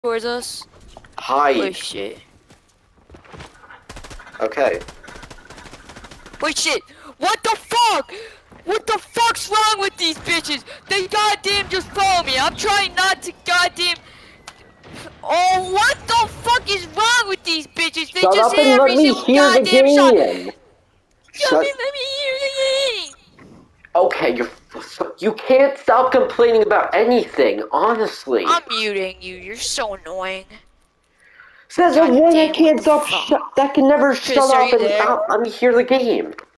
towards us. Hi. Wait, shit. Okay. Wait, shit. What the fuck? What the fuck's wrong with these bitches? They goddamn just follow me. I'm trying not to goddamn... Oh, what the fuck is wrong with these bitches? They Shut just up hit and let every me single hear the goddamn shot. game. Let me hear the game. Okay, you can't stop complaining about anything, honestly. I'm muting you. You're so annoying. Says a God one damn, that can't what the stop fuck? that can never Chris, shut are up you and there? let me hear the game.